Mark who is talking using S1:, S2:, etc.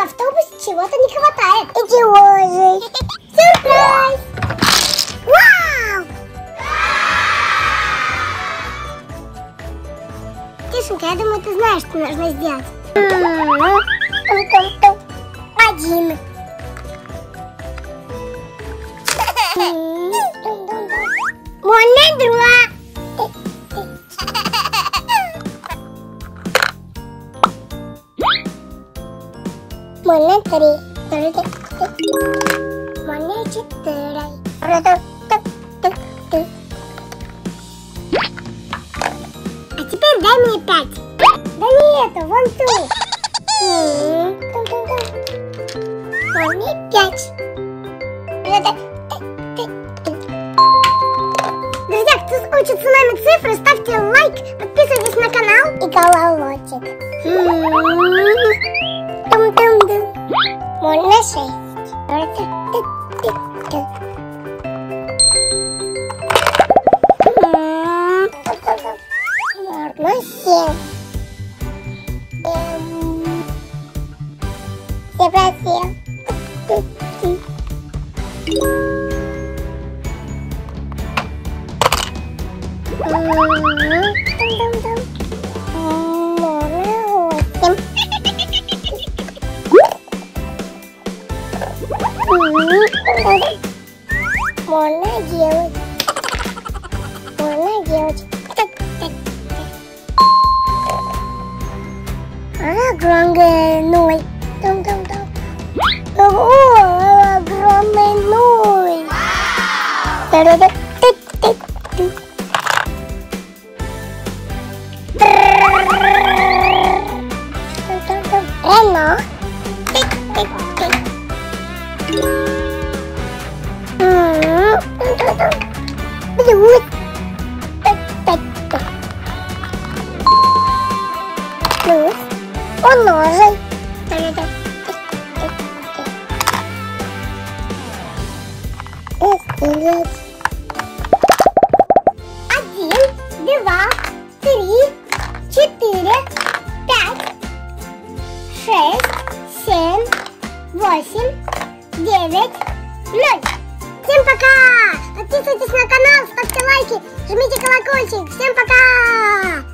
S1: автобусе чего-то не хватает. Идиозы. Сюрприз! Вау! Тишенька, я думаю, ты знаешь, что нужно сделать. Один. Можно два. Можно три. Можно четыре. А теперь дай мне 5. Да не это, вон ту. Можно 5. Друзья, кто учит с нами цифры, ставьте лайк, подписывайтесь на канал и колокольчик. Можно 6. Можно 7. Можно делать. Можно делать. Огромный 0. О, огромный 0. Рено. Плюс. Плюс. Умножить. 1, 2, 3, 4, 5, 6, 7, 8, 9, 0. Всем пока! Подписывайтесь на канал, ставьте лайки, жмите колокольчик. Всем пока!